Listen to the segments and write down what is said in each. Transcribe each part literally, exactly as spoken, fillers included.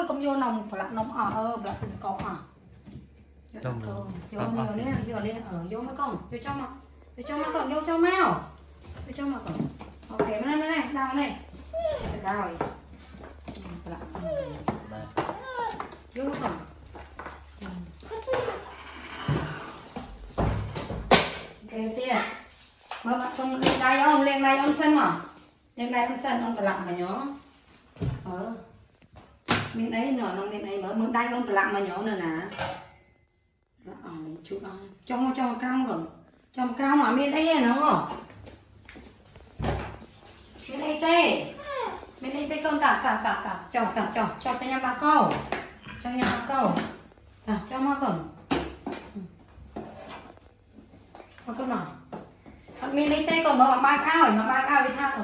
cũng vô nồng phải nồng ở ơ là từng có à vô nhiều đi vô đi ở vô mấy con vô trong mà vô trong mà còn vô trong mèo vô trong mà còn ok này này đau này rồi vô mấy con ok tia mơ bạn không lên đây ông lên đây ông sân mà lên đây ông sân ông phải lặng mà nhớ ờ miếng ấy nữa nó miếng ấy mới mới đây ông phải lặng mà nhớ nữa nè ờ chú ơi trong trong cam rồi trong cam mà miếng ấy nó không miếng ấy tê miếng ấy tê con cả cả cả cả cho cả cho cho tay nhau ba câu cho nhau ba câu à cho mà còn một câu nào mình đi tây còn mở ba cao mà ba cao với thang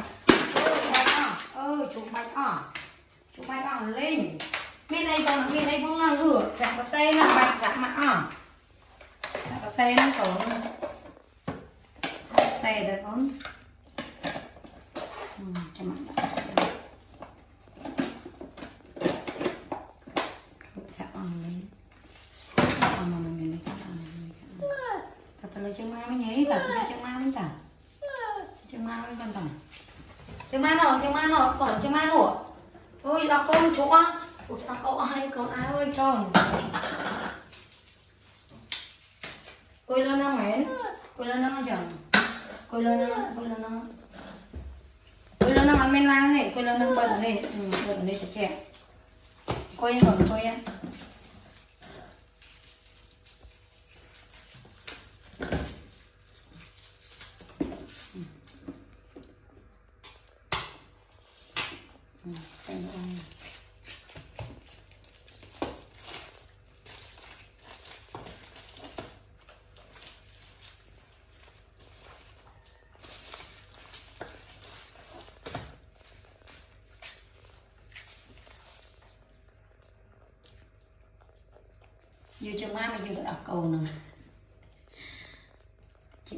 ừ chụp bạch ở chụp bạch ở lên bên đây còn bên đây cũng là rửa chặt vào tay là bạch chặt mặt ở chặt vào tay nó còn chặt tay được không ừ, cho mặt chặt ở lên mà mình mình chặt ở thật là chân ma mới nhảy cả chân ma mới cả chân ma mới còn tầm chân ma nào chân ma nào còn chân ma nữa ôi là con chú á ôi là cậu hai con ai ơi con ôi lên năm mến ôi lên năm chẳng ôi lên năm ôi lên năm ôi lên năm ăn men lang này ôi lên năm bận này ừ bận này trẻ trẻ coi rồi coi em như cho má mày chưa đọc câu nữa chị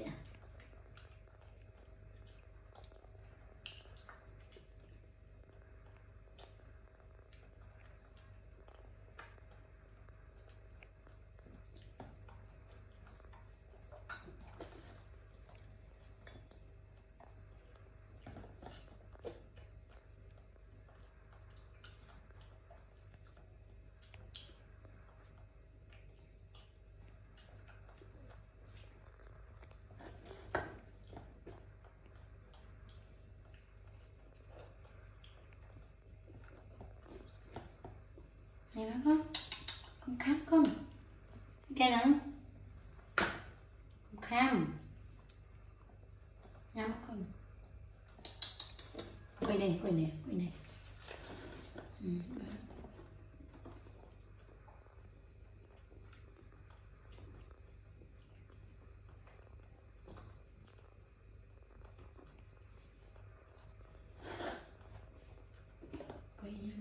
này bác con con khát con cái đó con kham nhắm con quay này quay này quay này ừ. Quay nhắm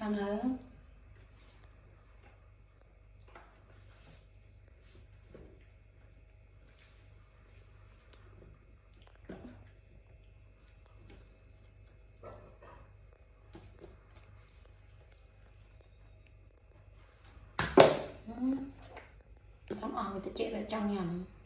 Ăn hả? Không ăn người ta chết ở trong nhà.